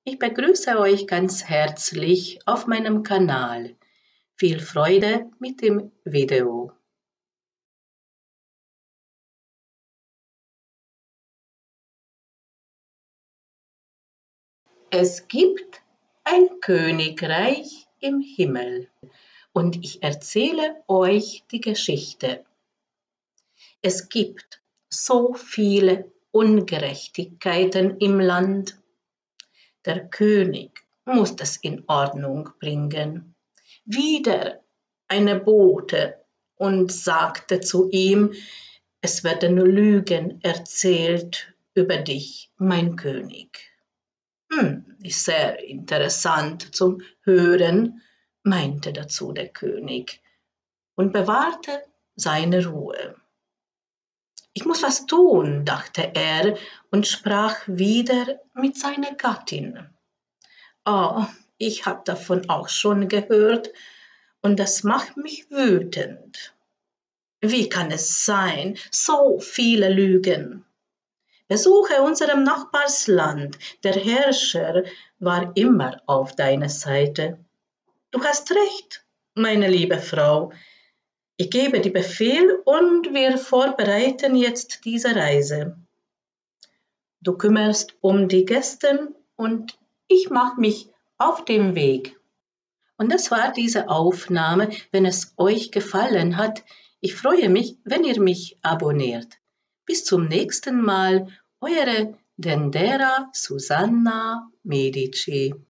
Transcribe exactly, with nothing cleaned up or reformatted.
Ich begrüße euch ganz herzlich auf meinem Kanal. Viel Freude mit dem Video. Es gibt ein Königreich im Himmel und ich erzähle euch die Geschichte. Es gibt so viele Ungerechtigkeiten im Land. Der König muss das in Ordnung bringen. Wieder eine Bote und sagte zu ihm, es werden Lügen erzählt über dich, mein König. Hm, ist sehr interessant zum Hören, meinte dazu der König und bewahrte seine Ruhe. Ich muss was tun, dachte er und sprach wieder mit seiner Gattin. Oh, ich habe davon auch schon gehört und das macht mich wütend. Wie kann es sein, so viele Lügen? Besuche unserem Nachbarsland, der Herrscher war immer auf deiner Seite. Du hast recht, meine liebe Frau. Ich gebe die Befehl und wir vorbereiten jetzt diese Reise. Du kümmerst um die Gäste und ich mache mich auf den Weg. Und das war diese Aufnahme. Wenn es euch gefallen hat, ich freue mich, wenn ihr mich abonniert. Bis zum nächsten Mal, eure Dendera Susanna Medici.